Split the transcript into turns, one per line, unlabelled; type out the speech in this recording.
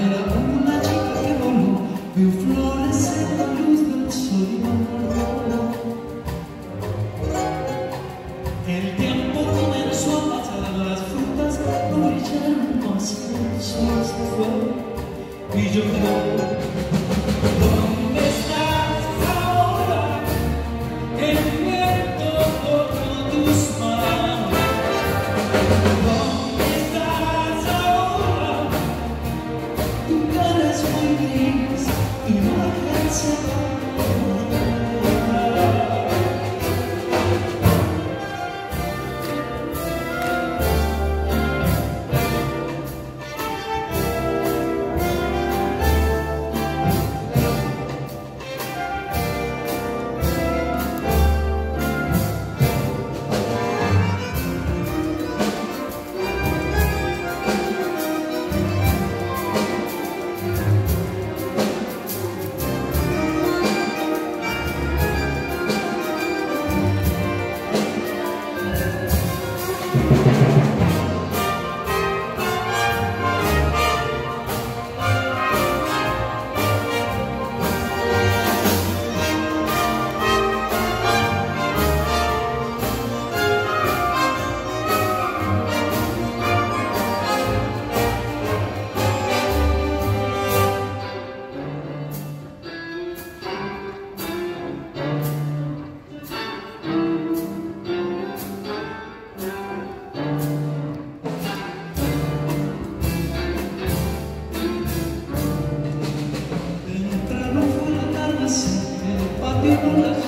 era una chica que voló, vio flores en la luz del sol y voló. El tiempo comenzó a pasar, las frutas no brillaron más, el sol se fue y yo quedé. ¿Dónde estás ahora? El viento toca tus manos. ¿Dónde estás ahora? Tu cara es muy gris, tu imagen se va. Patio con la